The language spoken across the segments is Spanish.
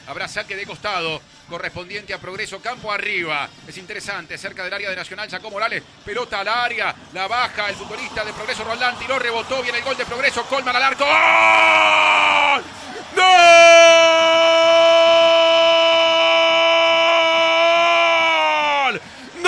Habrá saque de costado correspondiente a Progreso, campo arriba. Es interesante, cerca del área de Nacional, sacó Morales, pelota al área, la baja el futbolista de Progreso, Roldán, tiró, rebotó, viene el gol de Progreso, Colman al arco. ¡Gol! ¡Gol!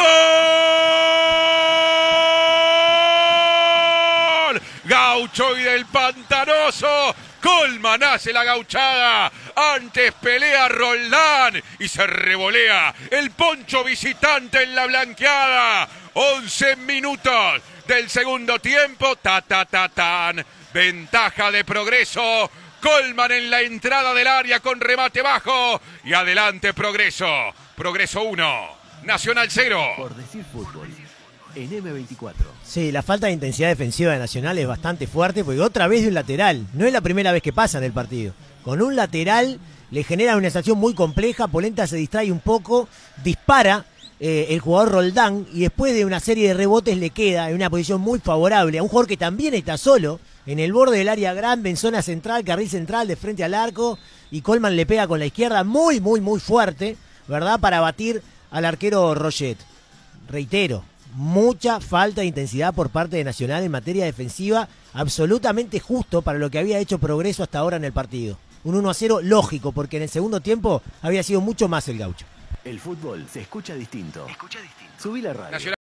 ¡Gol! Gaucho y del Pantanoso. Colman hace la gauchada, antes pelea Roldán y se revolea el poncho visitante en la blanqueada. 11 minutos del segundo tiempo, tan, ventaja de Progreso. Colman en la entrada del área con remate bajo y adelante Progreso. Progreso 1, Nacional 0. Por decir fútbol, en M24. Sí, la falta de intensidad defensiva de Nacional es bastante fuerte porque otra vez de un lateral. No es la primera vez que pasa en el partido. Con un lateral le genera una situación muy compleja, Polenta se distrae un poco, dispara el jugador Roldán y después de una serie de rebotes le queda en una posición muy favorable a un jugador que también está solo en el borde del área grande, en zona central, carril central, de frente al arco, y Colman le pega con la izquierda muy fuerte, ¿verdad? Para batir al arquero Roget. Reitero, mucha falta de intensidad por parte de Nacional en materia defensiva, absolutamente justo para lo que había hecho Progreso hasta ahora en el partido. Un 1-0 lógico, porque en el segundo tiempo había sido mucho más el Gaucho. El fútbol se escucha distinto. Subí la radio.